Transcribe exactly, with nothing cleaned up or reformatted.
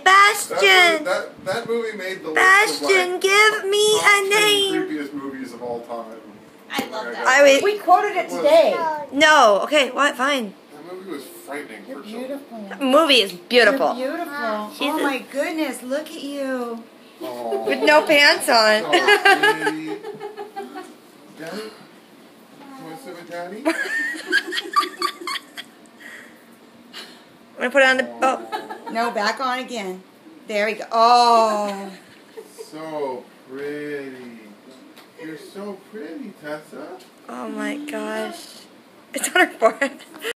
Bastion! That, that, that movie made the Bastion, list of, like, give me a name! creepiest movies of all time. I love that. I was, We quoted it today. no, okay, what? Fine. That movie was frightening You're for children. beautiful. The movie is beautiful. You're beautiful. She's oh a- my goodness, look at you. Oh, With no pants on. so pretty. Daddy? You want to sit with Daddy? I'm gonna put it on the. Oh. No, back on again. There we go. Oh. So pretty. You're so pretty, Tessa. Oh my gosh. It's on her forehead.